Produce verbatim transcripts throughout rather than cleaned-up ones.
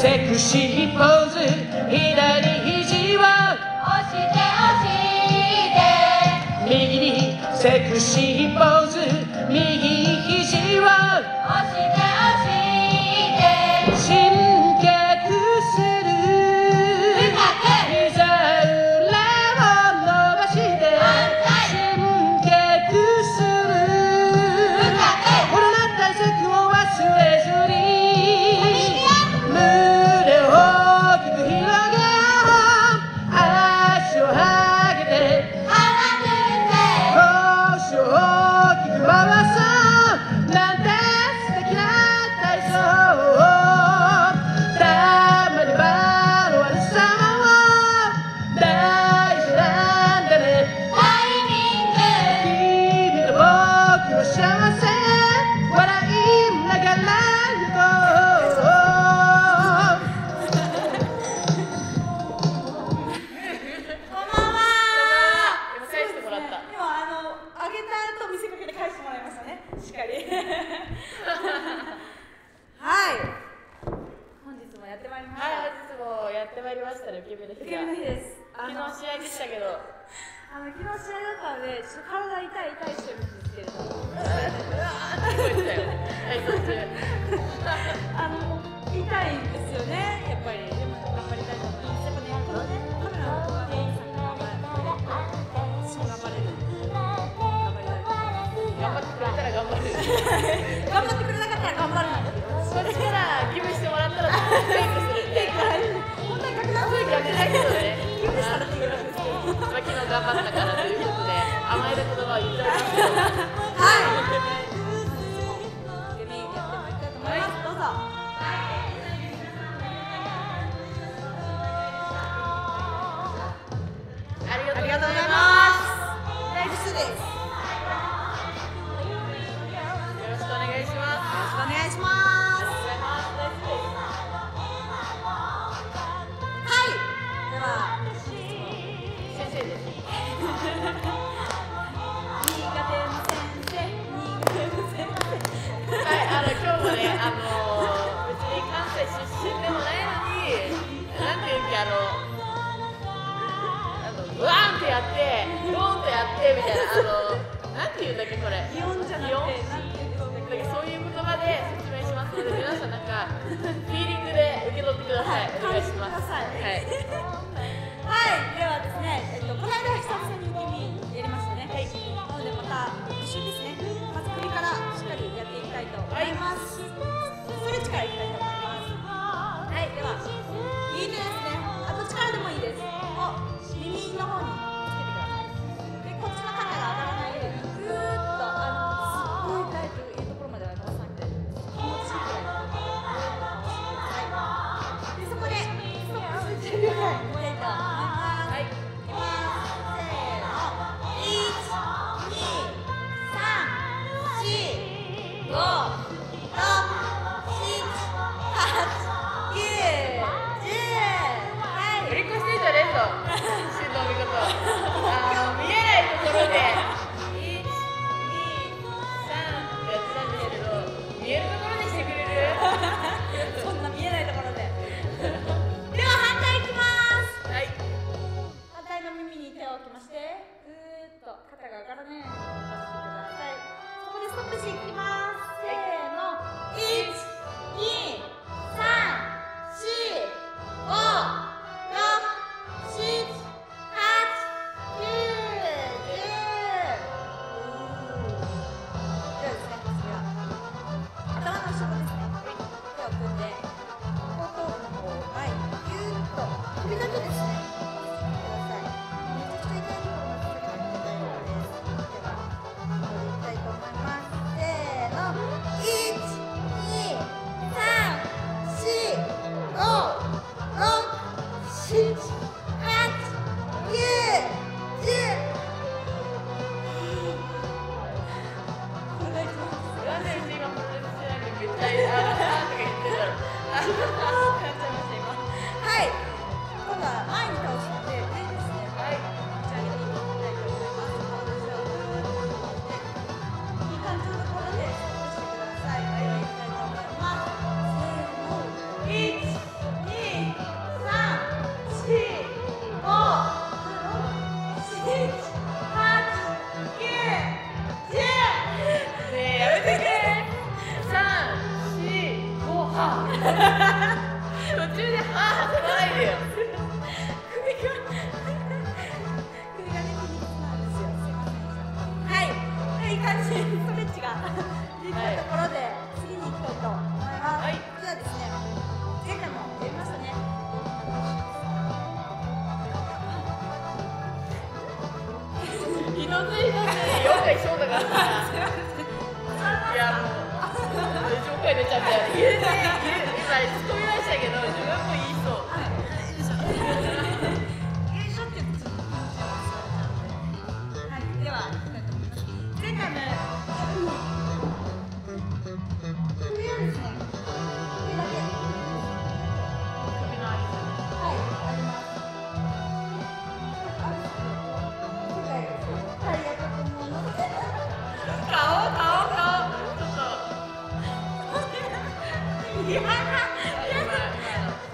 セクシーポーズ、左肘を押して押して右にセクシーポーズ、右肘を押して押して神経する深く膝裏を伸ばして神経するコロナ対策を忘れずに胸を大きく広げよう、足を上げて鼻く腰を大きく回そうなんて素敵な体操、たまに場の悪さも大事なんだね。 タイミング君と僕の幸せ笑いながら行こう。 こんばんは。 今返してもらった。 今あのあげた後見せかけて返してもらいましたね。しっかり。はい。本日もやってまいりました。 はい、本日もやってまいりましたね、受け身です受け身の日が。 です。あ昨の日試合でしたけど。 あの昨日試合だったのでちょっと体痛い痛いしてるんですけれども。 うわーって聞こえてたよ。体操中。 あの痛いんですよね。やっぱりでも頑張りたいと思います。やっぱねこのねカメラの動画でさんが頑張れる。私も頑張れる。頑張りたいと思います。 頑張ってくれたら頑張る。 頑張ってくれなかったら頑張るなんだけど。 こっちからギブしてもらったらフェイクするみたいな。 本当に確認すごい逆だけどね。 ギブしたらって言うんですけど。 まあ昨日頑張ったからということで甘える言葉を言っておりますけど。 はい。受け身やってまいりたいと思います。どうぞ。 ありがとうございありがとうございまます。大ブスです。よす。よろしくお願いします。 ろしくお願いします。はい。では先生です。 新潟店の先生、新潟店の先生。 はい、あの今日もね、あの別に関西出身でもないのに、なんていうっけ、あの、あのブワーンってやって、ドーンとやってみたいな、あの、なんていうんだっけこれ。 擬音じゃなくて、なんていうんですか。 なんかそういう言葉で説明しますので、皆さんなんかフィーリングで受け取ってください。お願いします。 はい。 はい。 はい、ではですね、えっと、この間久々に受け身やりましたね。はい。なのでまた復習ですね。まず振りからしっかりやっていきたいと思います。ストレッチからいきたいと思います。はい、では右手ですね。あ、どっちからでもいいです。を耳の方につけてください。で、こっちの肩が上がらないようにぐーっとあのすごい痛いというところまでは伸ばさなくて気持ちいいくらいのぐーっと伸ばしてください。で、そこでストップしてじゅうびょうぐらい見たいと思います。 はい。 いきます。せーの。いち、に、さん、し、ご、ろく、しち、はち、きゅう、じゅう。はい。 振り越していたらいいぞ。進藤美琴。あの見えないところでいち、に、さんってやってたんですけど、見えるところにしてくれる？ そんな見えないところで。では反対いきます。 はい。 反対の耳に手を置きまして、ぐーっと肩が上がらないように伸ばしてください。そこでストップしていきます。せーの。いち、に、さん、し、ご、ろく、しち、はち、きゅう、じゅう。ではですね、次は頭の後ろですね。手を組んで、後頭部の方を前にぎゅーっと首だけですね。ください。めちゃくちゃ痛いところまで下げなくて大丈夫です。では、戻りたいと思います。せーの。いち、に、さん、し、ご、ろく、しち、はち、きゅう、じゅう。これが一番です。 なんでうち今プロレスしてないのにめっちゃあのあーとか言ってんだろう。ああーってなっちゃいました今。はい。今度は前に倒して上ですね。 はい。 持ち上げていきたいと思います。顔の下をぐーっと持っていい感じのところでストップしてください。はい、いきたいと思います。せーの。いち、 でよ。 首が首がね筋肉痛なんですよ。すいませんでした。はい、という感じでストレッチができたところで次に行きたいと思います。 はいではですね、前回もやりましたね。 一つ一つよんかいしようだからさ。いやもうじゅっかい出ちゃったよ。入れて今突っ込みましたけど自分も言いそう。 よいしょって言ってちょっと気持ちよく座れたので、はい、では行きたいと思います。前回も首はですね、首だけ首のありさはい、あります。ある世界ですはい、やったと思います。 顔顔顔ちょっといや、 今今の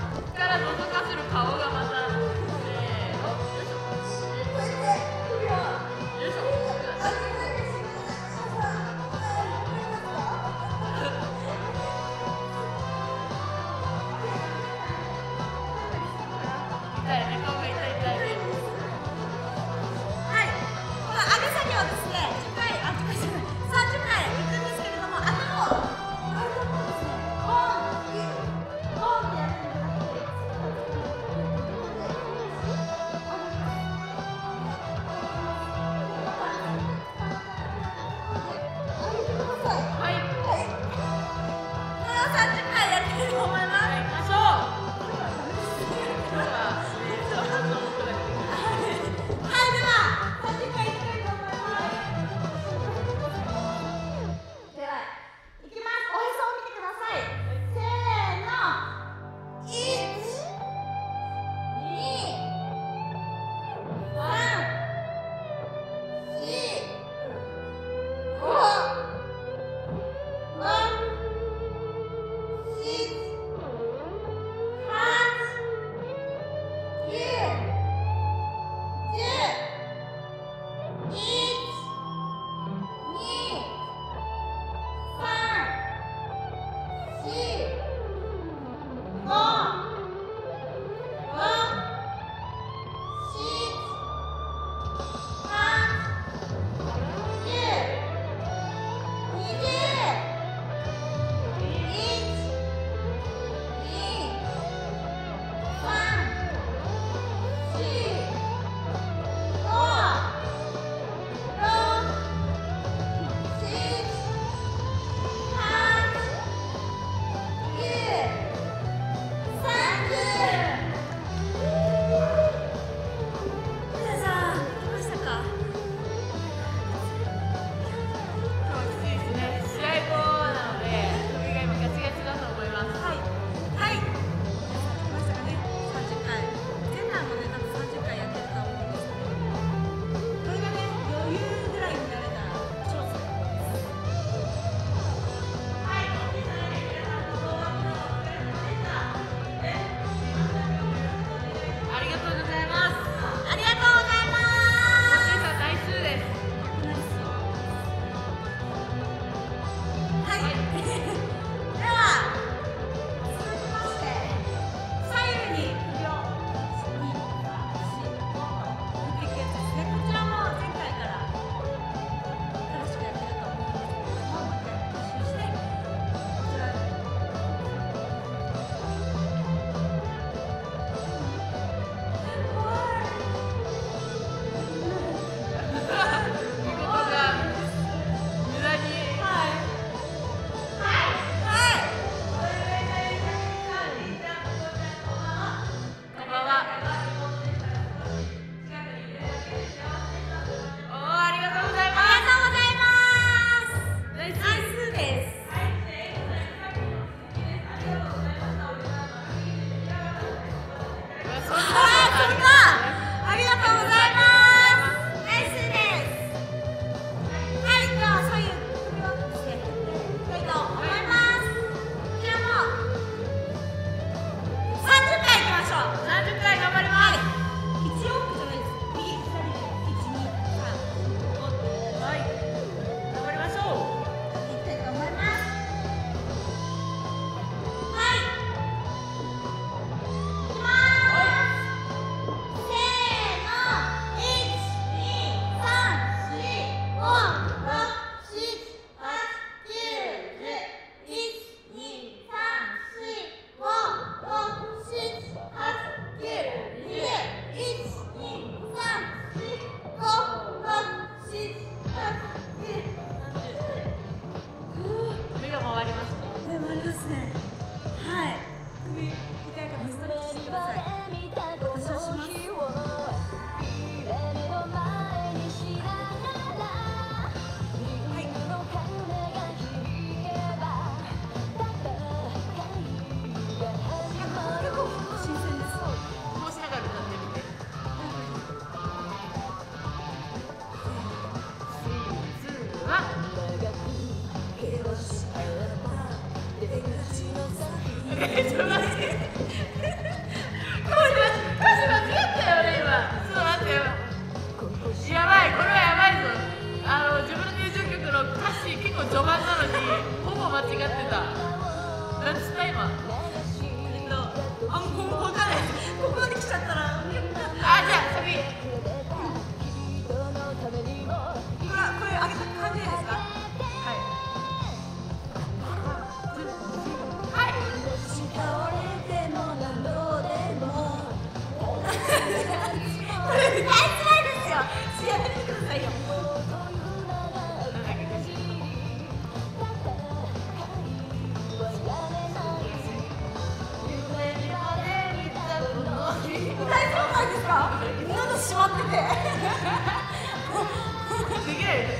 すげえ。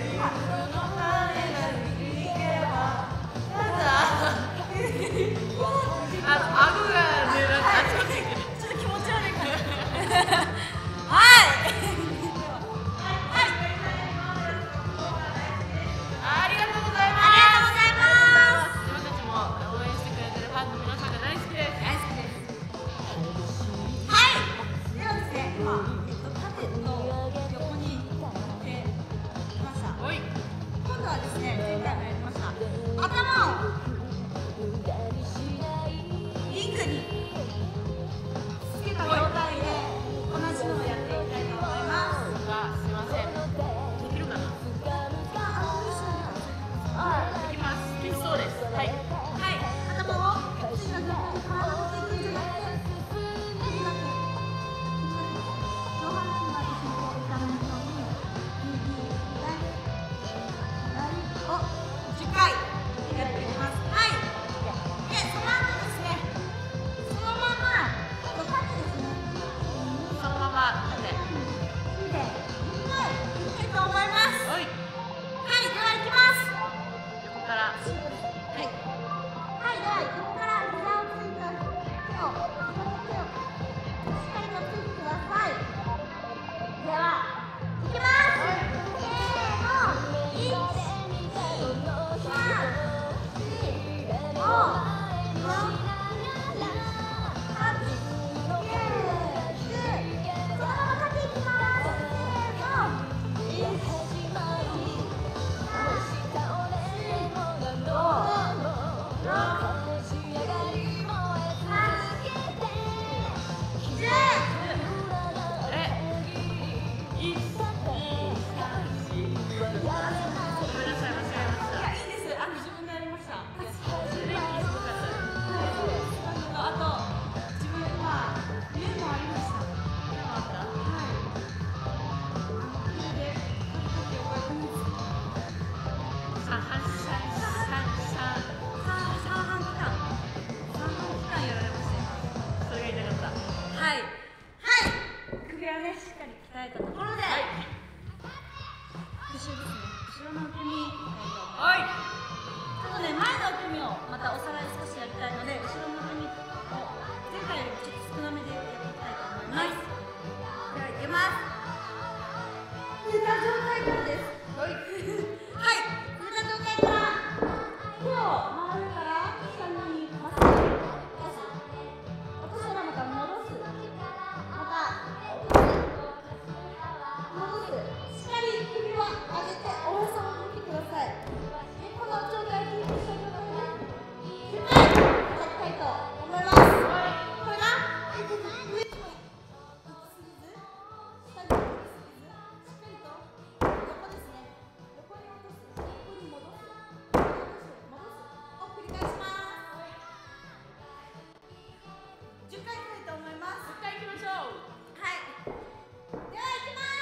あの顎がね、なんかあちこち行くね。 ちょっと気持ち悪いから。はい。 ありがとうございます。 ありがとうございます。 自分たちも応援してくれてるファンの皆さんが大好きです。 大好きです。はい。ではですね、今えっと縦と横にやってきました。 おい。 今度はですね、前回もやりました頭をリングにつけた状態で同じのをやっていきたいと思います。 あ、すいません。できるかな。できます。できそうです。はい。 はい、頭をついた状態で体の水準じゃなくて首だけ上半身まで引いていかないように右左左をじゅっかいやっていきます。はい。で、その後ですね、そのまま縦ですね。 そのまま立て。 で、いきたいと思います。 おい。 はい、では行きます。 横から。 はい。はい、では横から膝をついた手を、膝の手をしっかりとついてください。では、いきます。せーの、いち、に、さん、よん、ご、ろく、なな、はち、きゅう、じゅう。そのまま立っていきます。せーの、いち、に、さん、はい、はい、首はね、しっかり鍛えたところで、復習ですね、後ろの組みたいと思います。ちょっとね、前の組をまたおさらい少しやりたいので、後ろの組を前回よりちょっと少なめでやっていきたいと思います。では、いきます。寝た状態からです。はい、寝た状態から手を真上から下にまっすぐ出す。落としたらまた戻す。また戻す。しっかり首は上げておへそを向いてください。で、この状態キープした状態でじゅっかい叩きたいと思います。これが上に行きすぎず、下に行きすぎず、しっかりと横ですね。横に落とす、横に戻す、戻す、戻すを繰り返します。じゅっかいいきたいと思います。 じゅっかい行きましょう。 はい。では行きます。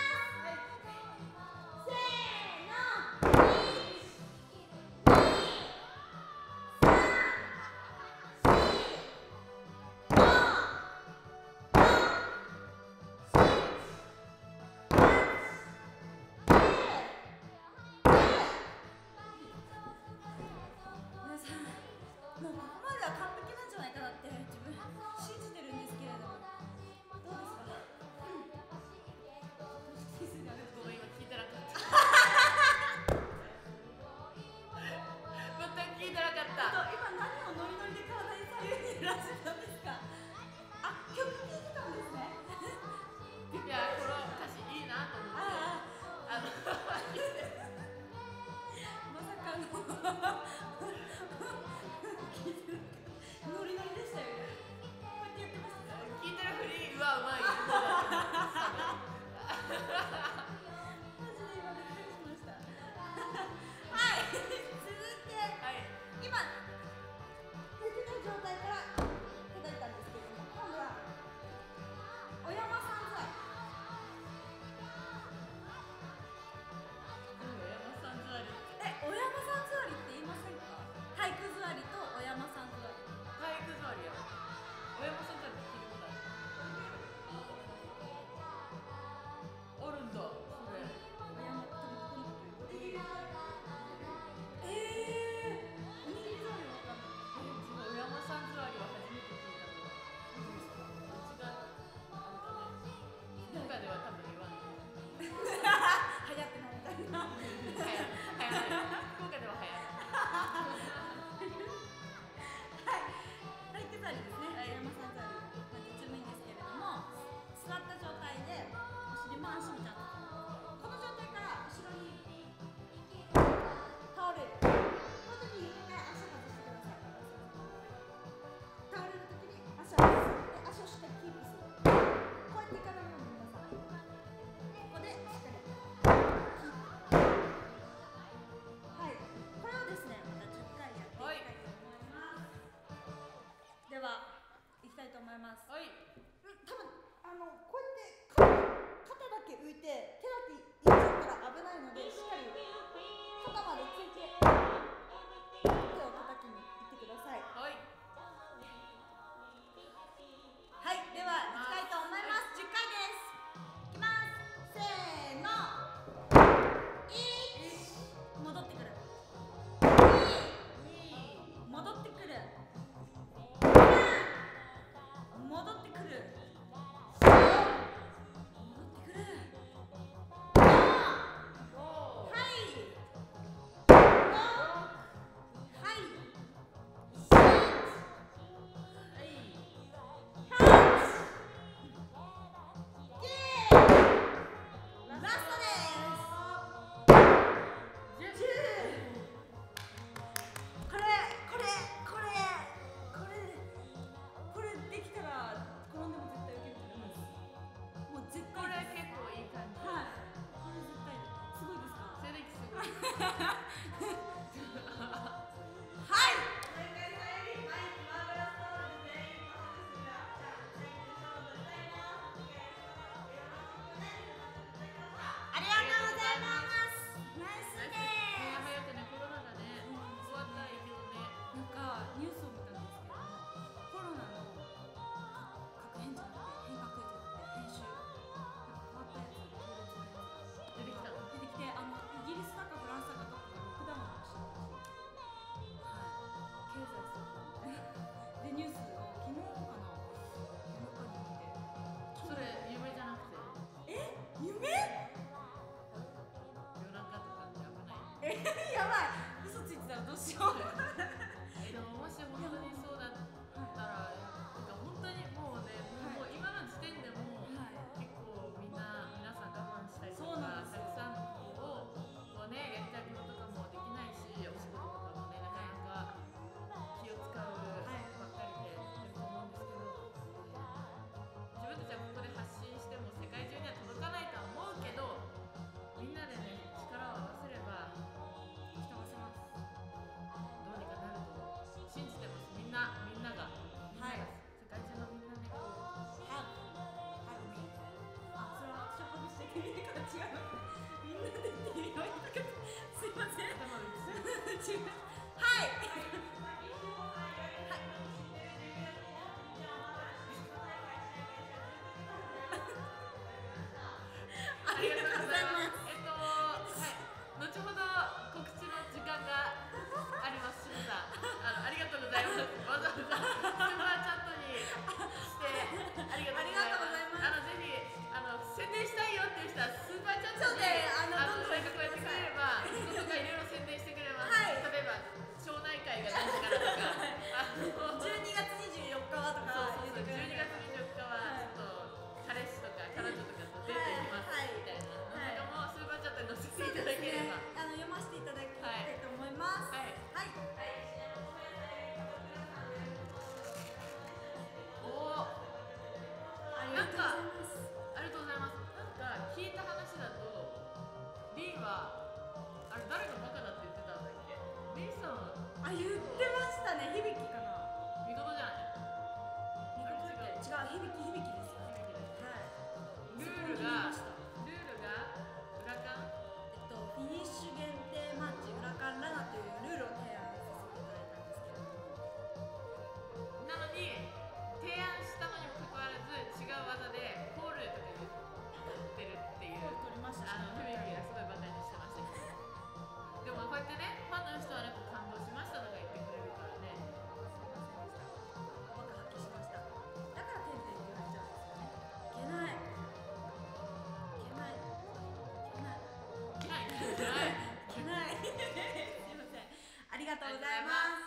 せーの。いち、に、さん、よん、皆さん、もうここまでは完璧なんじゃないかなって自分信じてるんですけれども、どうですか？ ごめん、今聞いてなかった。全く聞いてなかった。 今何をノリノリで体に左右に揺らしてたんですか？あ、曲聴いてたんですね。 いや、この歌詞いいなと思って。 ああのまさかの聞いてるノリノリでしたよね。こうやってやってました。 聞いてるふりはうまいよ。 マジで今びっくりしました。はい、続いて、 はい。 今寝てた状態から叩いたんですけれども、今度はお山さん座り。 山さん座り。 え、お山さん座りって言いませんか？体育座りとお山さん座り。 体育座りやろ。お山さん座りって聞いたことある。おやばい、嘘ついてたらどうしよう。 えでももし本当にそうだったら、なんか本当にもうね、もう今の時点でも結構みんな皆さん我慢したりとか、たくさんをこうねやりたいこととかもできないし、お仕事とかもねなかなか気を使うばっかりでいると思うんですけど、自分たちはここで発信しても世界中には届かないとは思うけど、みんなでね力を合わせれば。信じてます。みんな、みんなが、はい、世界中のみんなね、こう、 ハグ、ハグミ。あ、それは私はハグしてくれるから違う。みんなでって言われたけど、すいません。違う。はい。ありがとうございます。 えっと、はい、後ほど告知の時間があります。しのさん。あのありがとうございます。わざわざスーパーチャットにしてありがとうございます。あのぜひあの宣伝したいよっていう人はスーパーチャットであのなんかこうやってくれれば、人とかいろいろ宣伝してくれます。はい、例えば町内会が何時からとか、あのじゅうにがつにじゅうよっかはとか、 そうそうそう、じゅうにがつにじゅうよっかはちょっと彼氏とか彼女とかとデート行きますみたいなのとかもスーパーチャットに載せていただければ、 あの読ませていただきたいと思います。はい。はい。 なんかありがとうございます。なんか聞いた話だとリーはあれ誰がバカだって言ってたんだっけ？リーさんあ言ってましたね。響きかな。 見事じゃない？ 違う響き響きですよ。 響きです。 はい。 ルールがルールが裏缶？ えっとフィニッシュ限定マッチ裏缶ラナというルールを提案させていただいたんですけれども。 なのに提案したのにもかかわらず違う技でコールとか言ってるっていう取りました。 あの雰囲気がすごいバカにしてましたけど、でもこうやってねファンの人はなんか感動しましたとか言ってくれるからね。 バカ発揮しました。だからてんてんって言われちゃうんですよね。いけないいけないいけないいけないいけないすいません。ありがとうございます。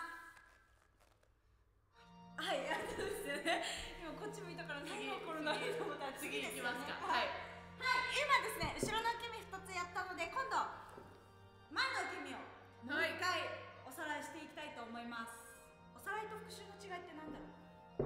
はい、あそうですよね。今こっち向いたから何が起こるのと思ったら次行きますか。 はい。はい、今ですね、後ろの受け身ふたつやったので、今度前の受け身をもう一回おさらいしていきたいと思います。おさらいと復習の違いって何だろう。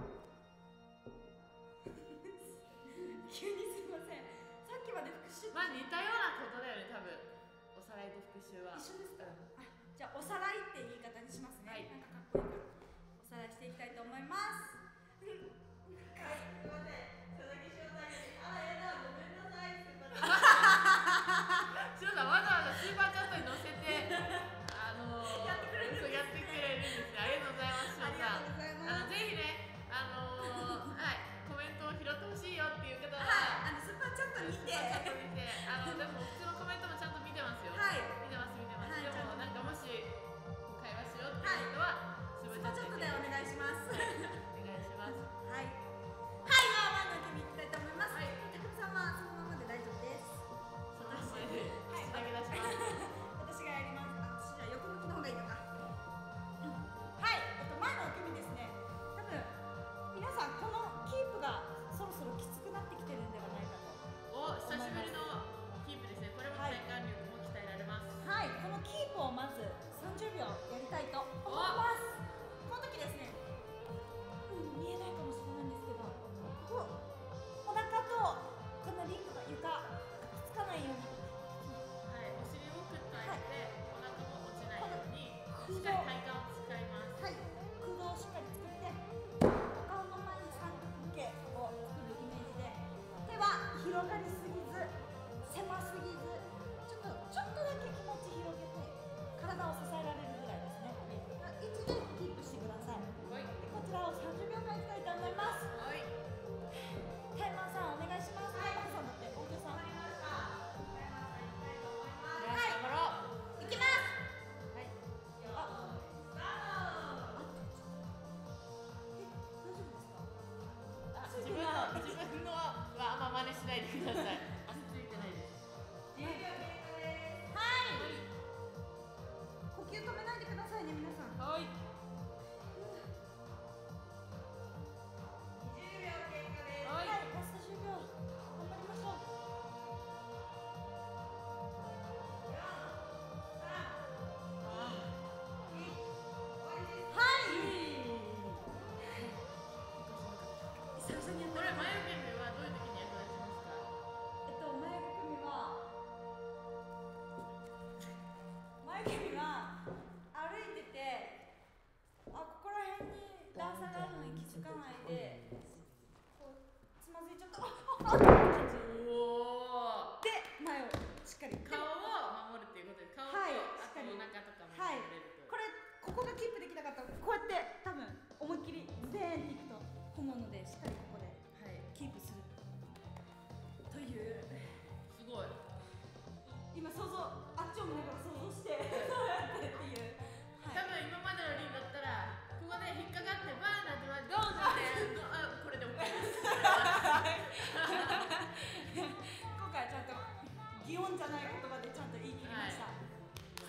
急にすいません。さっきまで復習。 まあ似たようなことだよね、多分。おさらいと復習は。 一緒ですか。あ、じゃあおさらいって言い方にしますね。 はい、 なんかかっこいいから。おさらいしていきたいと思います。はい、すみません。佐々木翔さんに、あ、やだ、ごめんなさいって言ったら。 翔さん、わざわざスーパーチャットに載せて、あのー、やってくれるんですね。ありがとうございます、翔さん。あの、ぜひね、あのー、はい、コメントを拾ってほしいよっていう方は、 はい、あのスーパーチャット見て、 スーパーチャット見て、あの、でも普通のコメントもちゃんと見てますよ。 はい、 見てます、見てます。 はい、 でも、なんかもし会話しようっていう人は、 スーパーチャットでお願いします。 お願いします。 はい。はい、まあまあの受け身いきたいと思います。はい。たくさんはそのままで大丈夫です。 そのままで口だけ出します。 私がやります。あ、私じゃあ横向きの方がいいのか。はい。えっと前の受け身ですね。多分皆さんこのキープがそろそろきつくなってきてるんではないかと。 お、久しぶりのキープですね。これも体幹力も鍛えられます。 はい。このキープをまずさんじゅうびょうやりたいと思います。この時ですね。 真似しないでください。足ついてないです。 じゅうびょう経過です。はい。呼吸止めないでくださいね、皆さん。 はい。 にじゅうびょう経過です。 はい。 ラストじゅうびょう。頑張りましょう。 これ眉毛はどういう時に役立ちますか？ えっと眉毛組は眉毛は歩いてて、あ、ここら辺に段差があるのに気づかないで、こうつまずいちゃった。 おお。 で前をしっかり顔を守るっていうことで、顔と、 はい、 あとお腹とかもはい、 守れると。 これここがキープできなかったらこうやって多分思いっきりゼーンっていくと思うので、しっかりここでキープするという。 すごい。 今想像、あっちを見ながら想像してそうやってっていう、 はい、多分今までのリンだったらここで引っかかってバーンなってドーンってあ、これで OK です。 今回はちゃんと擬音じゃない言葉でちゃんと言い切りました、はい、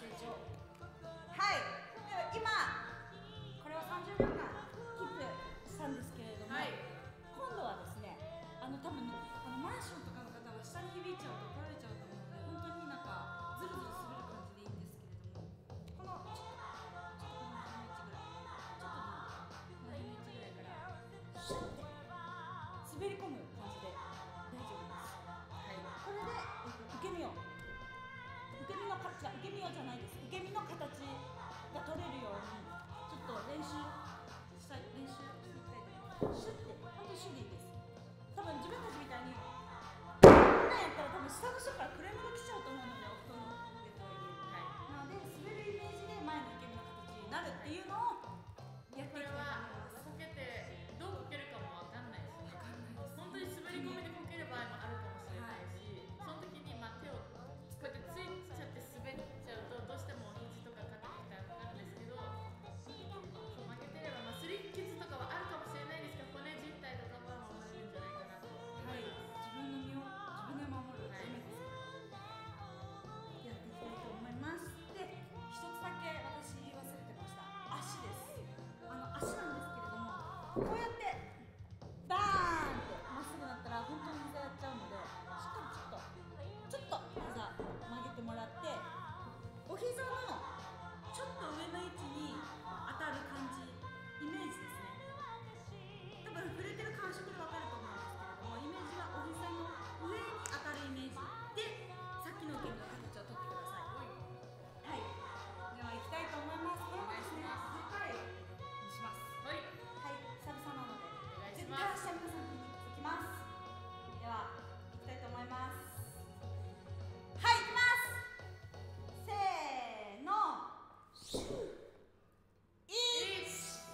成長。はい、では今これをさんじゅうびょうかんキープしたんですけれども、はい、今度はですね、あの多分あのマンションとかの方は下に響いちゃうと怒られちゃうと思うので、本当になんかズルズル滑る感じでいいんですけれども、このちょっとちょっとこの辺の位置ぐらい、ちょっとこの辺の位置ぐらいからシュッて滑り込む感じで大丈夫です。はい、これで、えっと、受け身を受け身の形、受け身をじゃないです、受け身の形が取れるようにちょっと練習したい、練習していきたいと思います。シュッて、本当にシュッでいいです。多分自分たちみたいにこんなんやったら多分下の人からクレームが来ちゃうと思うので、お布団の上とはいえ、はい、なので滑るイメージで前の受け身の形になるっていうのをやっていきたいと思います。 こけてどうこけるかもわかんないですね。わかんないです。本当に滑り込みでこける場合もあるかもしれないし、その時にまあ手をこうやってついちゃって滑っちゃうとどうしても肘とか肩とかかかるんですけど、そう負けてればまあすり傷とかはあるかもしれないですけど、骨靭帯とかは守れるんじゃないかなと思います。 はい、自分の身を自分で守るためです。やっていきたいと思います。で、一つだけ私言い忘れてました。足です。あの足なんですけれども、こうやってバーンってまっすぐなったら本当に膝やっちゃうので、しっかりちょっとちょっと膝曲げてもらって、お膝のちょっと上の位置に当たる感じ、イメージですね。多分触れてる感触で分かると思うんですけれども、イメージはお膝の上に当たるイメージでさっきの受け身の形をとってください。はい、では行きたいと思います。これもですね、じゅっかいにします。はい、はい、久々なので絶対明日皆さんに続きます。では行きたいと思います。はい、行きます。せーの、シュー、いち、せ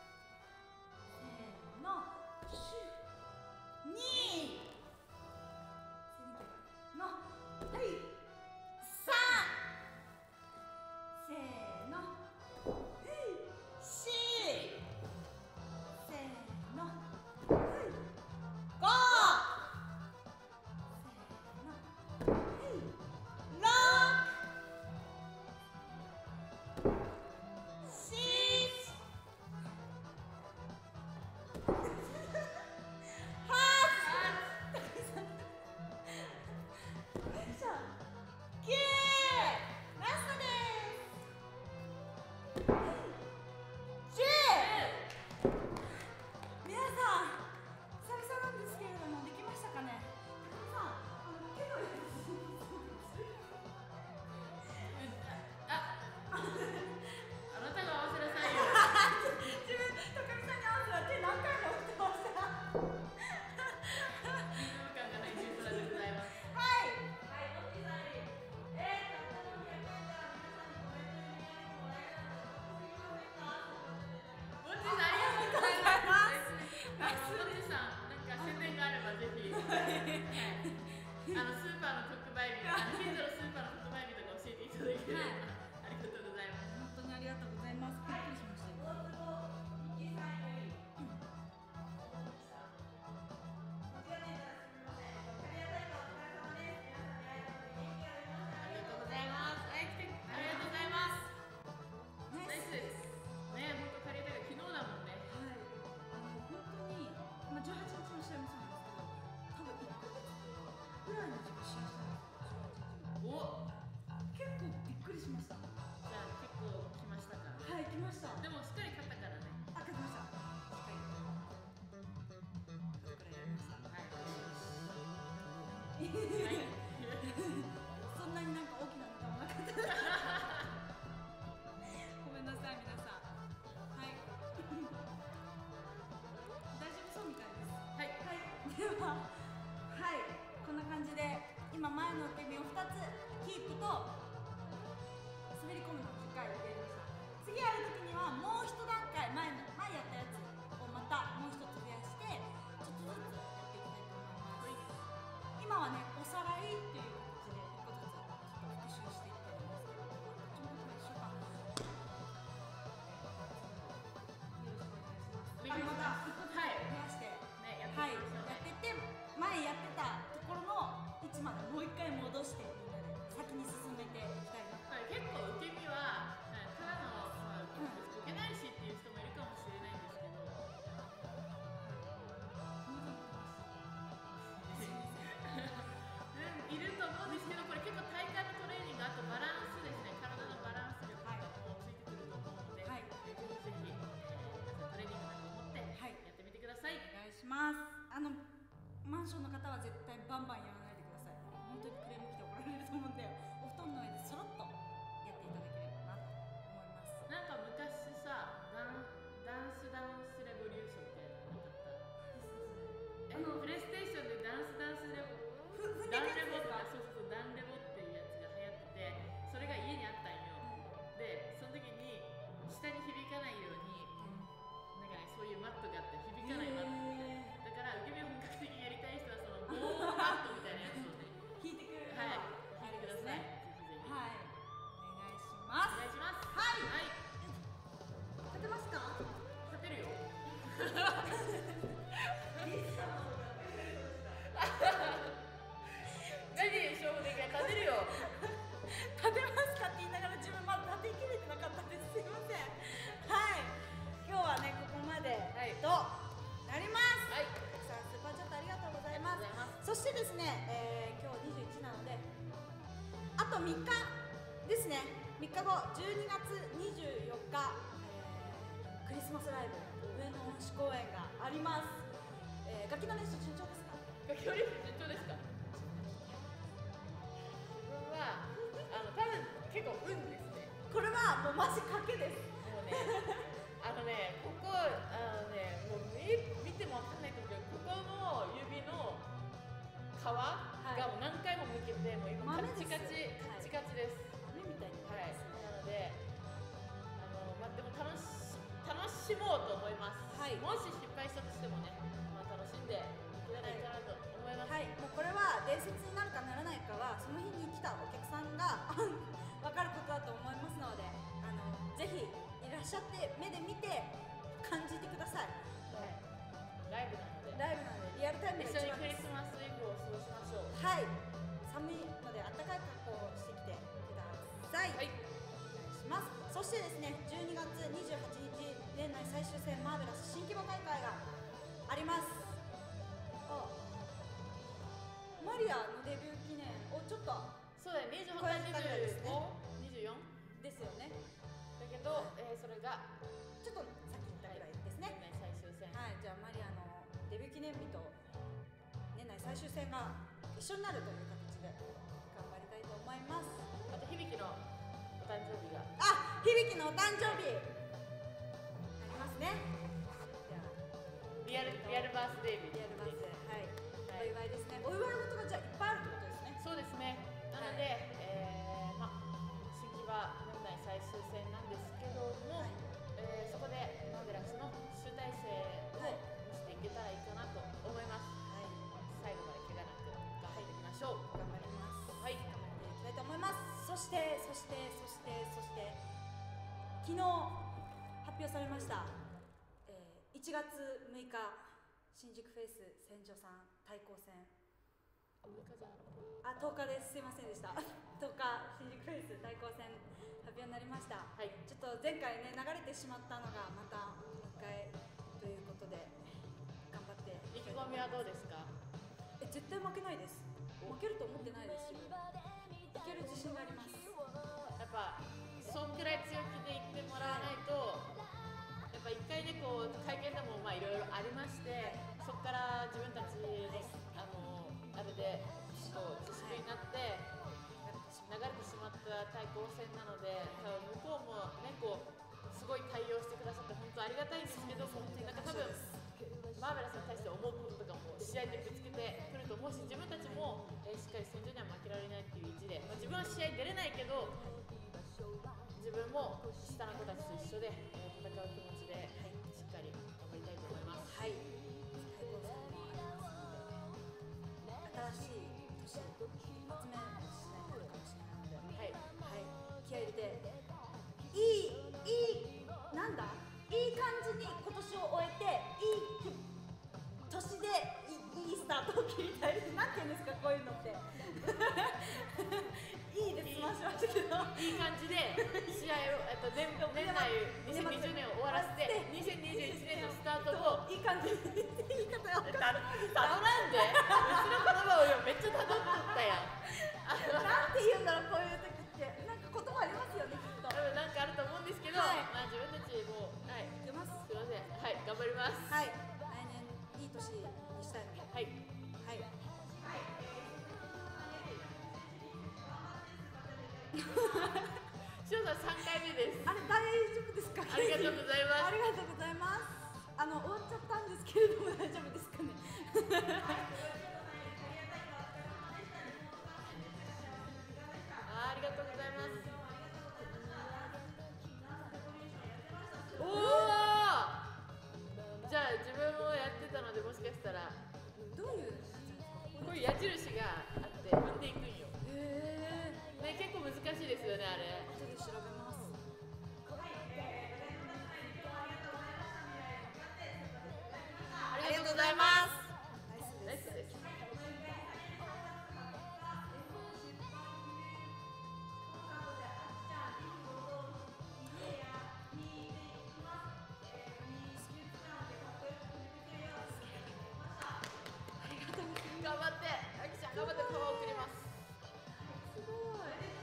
ーの、シュー、に、せーの、はい、さん、せーの、はい、し、せーの、はい、ご、せーの、はい、ろく、し、きゅう、ラストです。じゅう、皆さん久々なんですけれどもできましたかね。高見さん、あの手のやつあ、あなたが合わせなさいよ。 自分、高見さんに合わせたら手何回も打ってました。 リズム感がないジュースラでございます。 はい。 モッチーさんありがとうございます。あのモッチーさん、なんか宣伝があればぜひ、あのスーパーの特売日、あの近所のスーパーの特売日とか教えていただければ、ありがとうございます。 本当にありがとうございます。びっくりしました。 自分試合したんですよ。 お、 結構びっくりしました。 じゃあ結構来ましたか。 はい、来ました。 でもしっかり勝ったからね。 あ、勝ちました。しっかり。後からやりました。 はい。 そんなになんか大きなネタもなかった。ごめんなさい、皆さん。はい。大丈夫そうみたいです。 はい。 はい。では、はい。こんな感じで、今前の受け身をふたつキープと滑り込むのをじゅっかいやりました。次やるときにはもう一段階前の前やったやつをまたもう一つ増やしてちょっとずつやっていきたいと思います。今はね、おさらいっていう形で一個ずつちょっと復習していってるんですけど、どっちもこれ一緒か。よろしくお願いします。あ、また一個ずつ増やして、 ね、やってはい、 いきましょうね。 やっていって前やってたところの位置までもう一回戻してみんなで先に進めていきたいな。 はい、結構受け身は、ただの、まあ、受けないしっていう人もいるかもしれないんですけど、うん、いると思うんですけど、これ結構体幹のトレーニング、あとバランスですね、体のバランス力とかもついてくると思うので、 はい、 ぜひぜひ、えー、トレーニングだと思ってやってみてください。 お願いします。あのマンションの方は絶対バンバンやらないでください。本当にクレーム来て怒られると思うんで、お布団の上でそろっとやっていただければなと思います。 なんか昔さ、ダンダンスダンスレボリューションみたいなのなかった？あのプレイステーションでダンスダンスレボダンレボとか、そうそうそう、ダンレボっていうやつが流行ってて、それが家にあったんよ。で、その時に下に響かないように、なんかね、そういうマットがあって響かないマット。だから受け身を本格的にやりたい人はそのボーマットみたいなやつをね、 引いてくれる。 はい、弾いてください。ぜひぜひ。 はい、お願いします。 お願いします。 はい。 はい。 立てますか？ 立てるよ。何少年が立てるよ。 立てますかって言いながら自分まだ立てきれてなかったです。すいません。はい。今日はね、ここまでとなります。 はい。 たくさんスーパーチャットありがとうございます。 ありがとうございます。 そしてですね、えー、今日にじゅういちなので、あとみっかですね。みっかご、じゅうにがつにじゅうよっか、えー、クリスマスライブ上野恩賜公演があります。えー、楽器の練習順調ですか？ 楽器の練習順調ですか？自分はあの多分結構運ですね。 これはもうマジ賭けです。 もうね、あのね、ここあのね、もう見見てもわかんないと思うけど、ここの指の皮がもう何回も剥けて、もう今カチカチカチカチです。 豆みたいになはい。 りますね。 なので、あのまあでも楽し楽しもうと思います。 はい。 もし失敗したとしてもね、まあ楽しんでいけないかなと思います。 はい。もうこれは伝説になるかならないかはその日に来たお客さんが分かることだと思いますので、あのぜひいらっしゃって目で見て感じてください。 はい。ライブなので。 ライブなのでリアルタイム一が緒にクリ一番です。 スマスイブを過ごしましょう。 はい。寒いので暖かい格好をしてきてください。 はい。 お願いします。そしてですね、じゅうにがつにじゅうはちにち年内最終戦マーベラス新規模大会があります。あ、マリアのデビュー記念をちょっとそうだよ、にじゅうはち、 超えたぐらいですね。 にじゅうよんですよね。 だけど、えー、それがちょっと先に言ったぐらいですね。 年内最終戦。 はい、じゃあマリアのデビュー記念日と年内最終戦が一緒になるという形で頑張りたいと思います。 あと響のお誕生日が。 あ、響のお誕生日ありますね。じゃあリアルリアルバースデー日。 リアルバースデー、はい、 はい、 お祝いですね。お祝い事がじゃあいっぱいあるってことですね。 そうですね。なので、はい、えー、ま新規は年内最終戦なんですけども、はい、えー、そこでマーベラスの集大成を見せていけたらいいかなと思います。はい、最後まで怪我なく頑張っていきましょう。 頑張ります。 はい、 頑張っていきたいと思います。そしてそしてそしてそして昨日発表されました、えー、いちがつむいか新宿フェイス千住さん対抗戦。あ、とおかです。すいませんでした。とおか新宿フェイス対抗戦発表になりました。はい、ちょっと前回ね流れてしまったのがまたもう一回ということで頑張って。 意気込みはどうですか？ え、絶対負けないです。 お負けると思ってないですよ。いける自信があります。 やっぱそんくらい強気で言ってもらわないと、やっぱ一回ねこう会見でもまあいろいろありまして、そこから自分たちのあのあれでこう自粛になって流れてしまった対抗戦なので、多分向こうもねこうすごい対応してくださって本当ありがたいんですけども、なんか多分マーベラスに対して思うこととかも試合でぶつけてくると思うし、自分たちも、えー、しっかり戦場には負けられないっていう意地で、まあ、自分は試合出れないけど自分も下の子たちと一緒で、えー、戦う気持ちで、はい、しっかり頑張りたいと思います。 はい、対抗戦もありますので、新しい年一発目の試合になるかもしれないので、はい、はい、気合い入れていいいいなんだいい感じに今年を終えていい年でいいいいスタートを切りたい。なんていうんですかこういうのっていいで済ましましたけど、 いい感じで試合を、えっと、年年内にせんにじゅうねんを終わらせてにせんにじゅういちねんのスタートをいい感じに言い方が分かんない。 たどらんでうちの言葉を今めっちゃたどっとったやん。 なんて言うんだろうこういう時って、なんか言葉ありますよねきっと。 多分なんかあると思うんですけど、 はい、 まあ自分たちもはい出ます。 すいません、はい頑張ります。 はい、来年いい年にしたいので、 はいはいしおさんさんかいめです。 あれ大丈夫ですか？ ありがとうございます。 ありがとうございます。あの終わっちゃったんですけれども大丈夫ですかね？ あ、ありがとうございます。おお。じゃあ自分もやってたのでもしかしたらどういうこういう矢印があって踏んでいくんよ。 へえ。 ね、結構難しいですよねあれ。 後で調べます。 ありがとうございます。ナイスです。頑張って、あきちゃん頑張ってパワーを送ります。 すごい。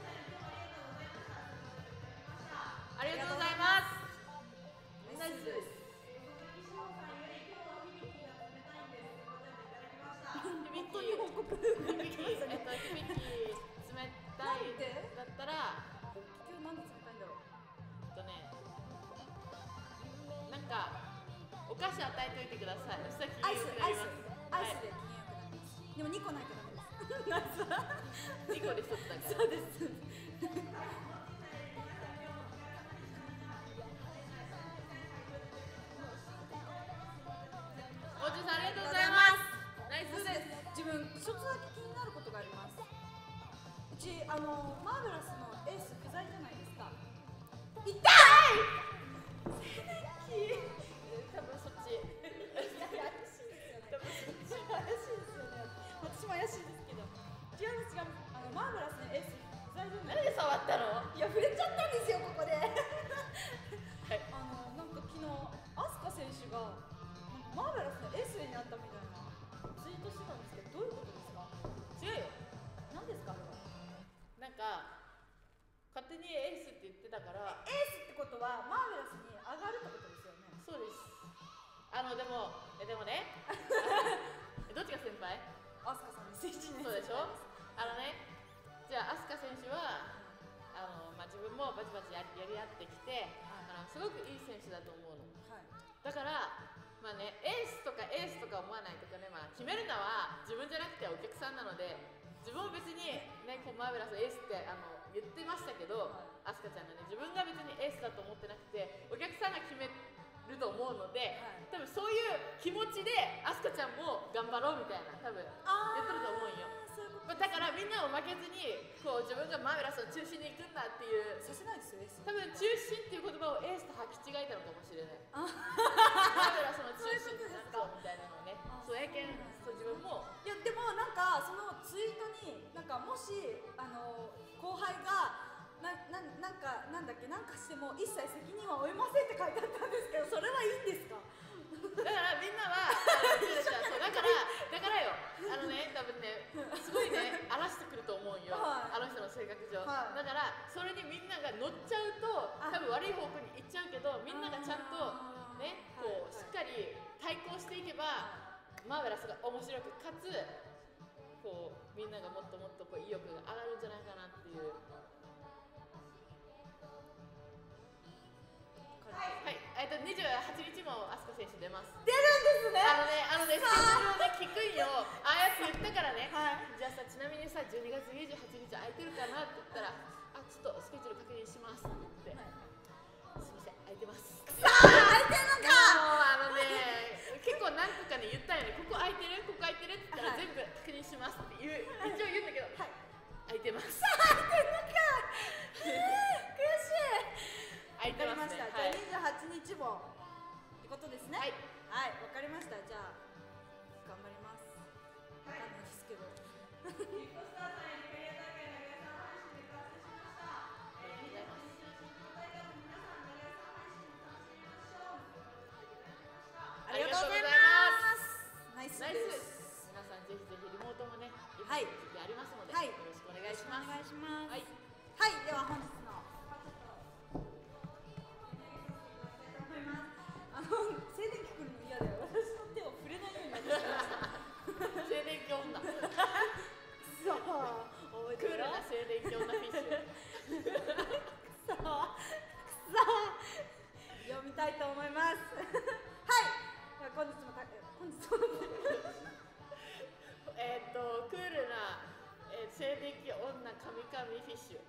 ありがとうございます。ナイスです。響き、響き、えっと響き冷たいだったら、 今日なんで冷たいんだろう。 えっとね、なんかお菓子与えといてください。そしたら機嫌良くなります。 アイスで機嫌良くなります。でもにこないとダメです。 にこでひとつだから。 そうです。 おじさんありがとうございます。ナイスです。 自分一つだけ気になることがあります。うちあのマーベラスのエース不在じゃないですか。痛い。静電気。 多分そっち。 怪しいですよね。怪しいですよね。私も怪しいですけど。違います違います。あのマーベラスのエース不在じゃない。 なんで触ったの？ いや触れちゃったんですよここで。 はい。 あのなんか昨日アスカ選手がマーベラスのエースになったみたいなツイートしてたんですけど、どういうことですか？ 違うよ。 何ですかあれは？ なんか勝手にエースって言ってたから。 エースってことはマーベラスに上がるってことですよね。 そうです。あのでもえでもねどっちが先輩？ アスカさんに選手そうでしょ。あのね、じゃあアスカ選手はあの、まあ、自分もバチバチやりやり合ってきて、はい、あのすごくいい選手だと思うの、はい、だからまあね、エースとかエースとか思わないとかね、まあ、決めるのは自分じゃなくてお客さんなので、自分も別に、ね、こうマーベラスエースってあの言ってましたけど、はい、アスカちゃんがね、自分が別にエースだと思ってなくてお客さんが決めると思うので、はい、多分そういう気持ちでアスカちゃんも頑張ろうみたいな多分言ってると思うんよ。だからみんなを負けずにこう自分がマーベラスの中心に行くんだっていうさせないですよエース。 多分中心っていう言葉をエースと履き違えたのかもしれない。マーベラスの中心になっちゃうみたいなのをね。そうやけんそう自分もいやでもなんかそのツイートになんかもしあの後輩がなななんかなんだっけなんかしても一切責任は負いませんって書いてあったんですけど、それはいいんですか？ だからみんなはそうだからだからよあのね多分ねすごいね性格上、 はい、 だからそれにみんなが乗っちゃうと多分悪い方向に行っちゃうけど、みんながちゃんとねこうしっかり対抗していけばマーベラスが面白くかつこうみんながもっともっとこう意欲が上がるんじゃないかなっていう。はい、えっとにじゅうはちにちも飛鳥選手出ます。 出るんですね。 あのね、あのね、スケジュールをね聞くんよ。ああやって言ったからね。 はい、 じゃあさ、ちなみにさ、じゅうにがつにじゅうはちにち空いてるかなって言ったら、あ、ちょっとスケジュール確認しますって言って、はい、すみません、空いてます。 さあ、空いてるのか。 もうあのね、結構何個かね言ったよね。ここ空いてる、ここ空いてるって言ったら、全部確認しますって言う、一応言うんだけど、はい、空いてます。 さあ、空いてるのか。悔しい。 空いてますね。 じゃあにじゅうはちにちもってことですね。はい、はい、わかりました。じゃあ頑張ります。わかんないですけど。リコスターさんやリカリア大会長屋さん配信で完成しました。えー、にじゅうはちにちの進行大会も皆さん長屋さん配信で楽しみましょう。ありがとうございます。ナイスです。 皆さんぜひぜひリモートもね、 はい、 ありますので、 はい、 よろしくお願いします。 お願いします。 はい、 はい、では本日のあの静電気来るの嫌だよ。私の手を触れないようになってました。 静電気女。 そう、覚えてるよ。 クールな静電気女フィッシュ。 くそ、くそ。読みたいと思います。はい。では本日もた本日もえっとクールな、えー、静電気女神々フィッシュ。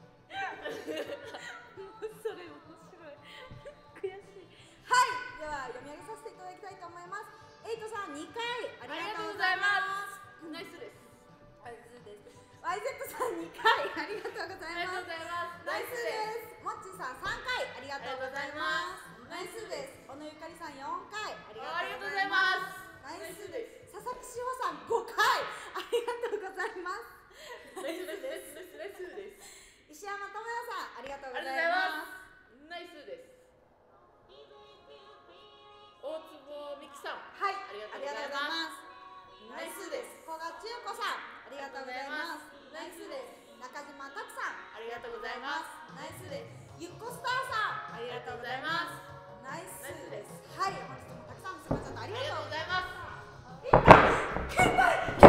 もうそれ面白い。悔しい。はい、では読み上げさせていただきたいと思います。エイトさんにかいありがとうございます。 ナイスです。 ナイスです。ワイゼット さんにかいありがとうございます。ナイスです。モッチーさんさんかいありがとうございます。ナイスです。小野ゆかりさんよんかいありがとうございます。ナイスです。佐々木志保さんごかいありがとうございます。 ナイスです。ナイスです。ナイスです。 石山智也さんありがとうございます。 ナイスです。大坪美希さん、 はい、 ありがとうございます。 ナイスです。古賀千代子さん、ありがとうございます。ナイスです。中島拓さん、 ありがとうございます。 ナイスです。ゆっこスターさん、ありがとうございます。ナイスです。はい、本日もたくさんのスーパーチャットありがとうございます。